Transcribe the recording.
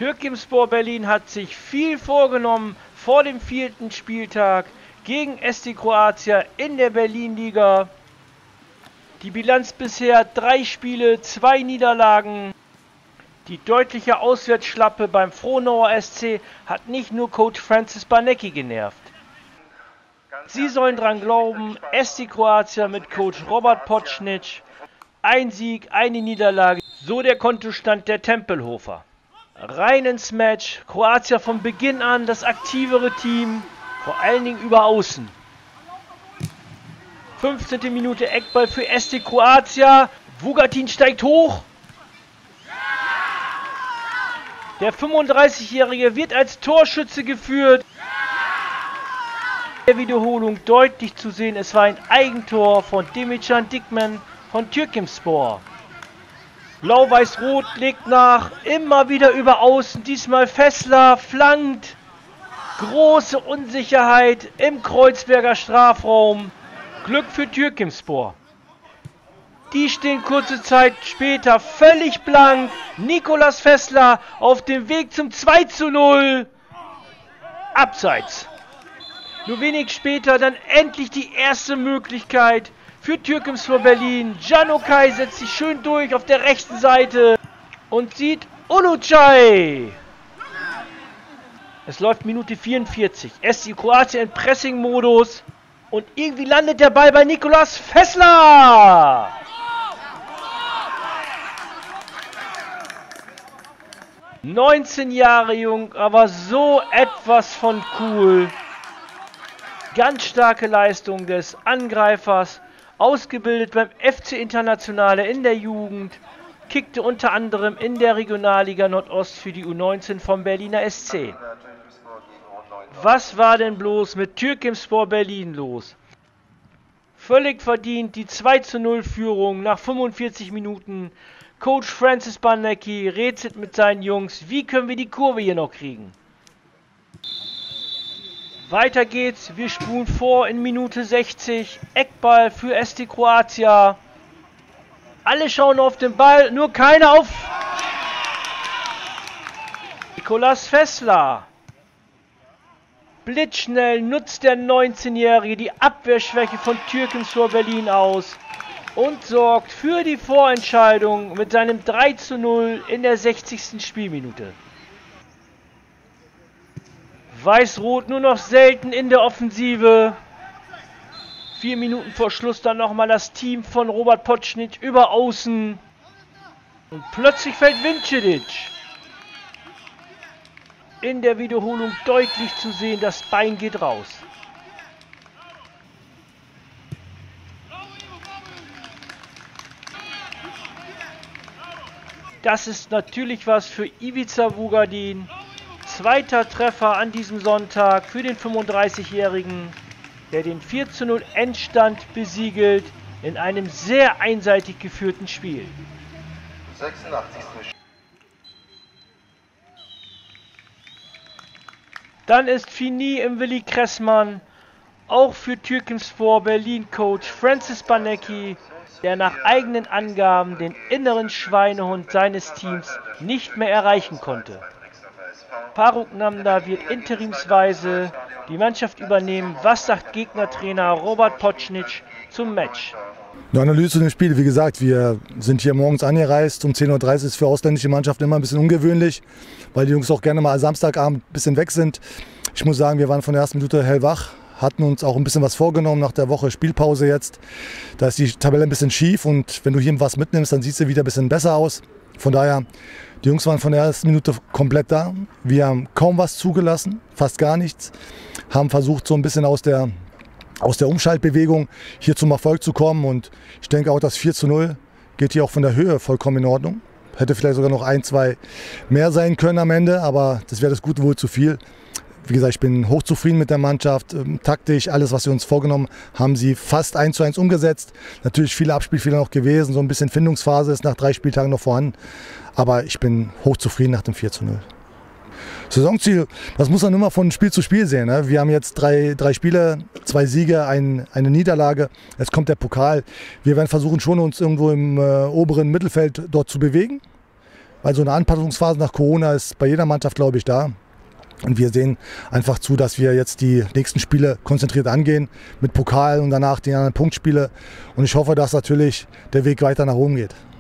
Türkimspor Berlin hat sich viel vorgenommen vor dem 4. Spieltag gegen SC Kroatia in der Berlin-Liga. Die Bilanz bisher 3 Spiele, 2 Niederlagen. Die deutliche Auswärtsschlappe beim Frohnauer SC hat nicht nur Coach Francis Banecki genervt. Sie sollen dran glauben, SC Kroatia mit Coach Robert Potschnitsch. Ein Sieg, eine Niederlage, so der Kontostand der Tempelhofer. Rein ins Match, Kroatia von Beginn an das aktivere Team, vor allen Dingen über Außen. 15. Minute Eckball für SC Kroatia, Vugatin steigt hoch. Der 35-Jährige wird als Torschütze geführt. In der Wiederholung deutlich zu sehen, es war ein Eigentor von Demircan Dikmen von Türkimspor. Blau-Weiß-Rot legt nach, immer wieder über Außen, diesmal Fessler flankt. Große Unsicherheit im Kreuzberger Strafraum. Glück für Türkimspor. Die stehen kurze Zeit später völlig blank. Nicolas Fessler auf dem Weg zum 2:0. Abseits. Nur wenig später dann endlich die erste Möglichkeit für Türkimspor Berlin. Can Okay setzt sich schön durch auf der rechten Seite und sieht Ulucay. Es läuft Minute 44. SC Kroatien in Pressing-Modus. Und irgendwie landet der Ball bei Nicolas Fessler. ...19 Jahre jung, aber so etwas von cool. Ganz starke Leistung des Angreifers. Ausgebildet beim FC Internationale in der Jugend. Kickte unter anderem in der Regionalliga Nordost für die U19 vom Berliner SC. Was war denn bloß mit Türkimspor Berlin los? Völlig verdient die 2:0 Führung nach 45 Minuten. Coach Francis Banecki rätselt mit seinen Jungs, wie können wir die Kurve hier noch kriegen. Weiter geht's, wir spulen vor in Minute 60. Eckball für SC Kroatia. Alle schauen auf den Ball, nur keiner auf Nicolas Fessler. Blitzschnell nutzt der 19-Jährige die Abwehrschwäche von Türkimspor Berlin aus und sorgt für die Vorentscheidung mit seinem 3:0 in der 60. Spielminute. Weiß-Rot nur noch selten in der Offensive. 4 Minuten vor Schluss dann nochmal das Team von Robert Potschnitsch über Außen. Und plötzlich fällt Vincic. In der Wiederholung deutlich zu sehen, das Bein geht raus. Das ist natürlich was für Ivica Vugadin. Zweiter Treffer an diesem Sonntag für den 35-Jährigen, der den 4:0 Endstand besiegelt in einem sehr einseitig geführten Spiel. 86. Dann ist Fini im Willi Kressmann, auch für Türkimspor Berlin Coach Francis Banecki, der nach eigenen Angaben den inneren Schweinehund seines Teams nicht mehr erreichen konnte. Faruk Namda wird interimsweise die Mannschaft übernehmen. Was sagt Gegnertrainer Robert Potschnitsch zum Match? Eine Analyse zu dem Spiel, wie gesagt, wir sind hier morgens angereist, um 10:30 Uhr ist für ausländische Mannschaften immer ein bisschen ungewöhnlich, weil die Jungs auch gerne mal Samstagabend ein bisschen weg sind. Ich muss sagen, wir waren von der ersten Minute hellwach, hatten uns auch ein bisschen was vorgenommen nach der Woche Spielpause jetzt. Da ist die Tabelle ein bisschen schief und wenn du hier was mitnimmst, dann sieht sie wieder ein bisschen besser aus. Von daher, die Jungs waren von der ersten Minute komplett da. Wir haben kaum was zugelassen, fast gar nichts. Haben versucht, so ein bisschen aus der Umschaltbewegung hier zum Erfolg zu kommen. Und ich denke auch, das 4:0 geht hier auch von der Höhe vollkommen in Ordnung. Hätte vielleicht sogar noch 1, 2 mehr sein können am Ende, aber das wäre das Gute wohl zu viel. Wie gesagt, ich bin hochzufrieden mit der Mannschaft. Taktisch, alles, was wir uns vorgenommen haben, sie fast 1:1 umgesetzt. Natürlich viele Abspielfehler noch gewesen, so ein bisschen Findungsphase ist nach 3 Spieltagen noch vorhanden. Aber ich bin hochzufrieden nach dem 4:0. Saisonziel, das muss man immer von Spiel zu Spiel sehen. Ne? Wir haben jetzt drei Spiele, 2 Siege, eine Niederlage. Jetzt kommt der Pokal. Wir werden versuchen, schon uns irgendwo im oberen Mittelfeld dort zu bewegen. Weil so eine Anpassungsphase nach Corona ist bei jeder Mannschaft, glaube ich, da. Und wir sehen einfach zu, dass wir jetzt die nächsten Spiele konzentriert angehen, mit Pokal und danach die anderen Punktspiele. Und ich hoffe, dass natürlich der Weg weiter nach oben geht.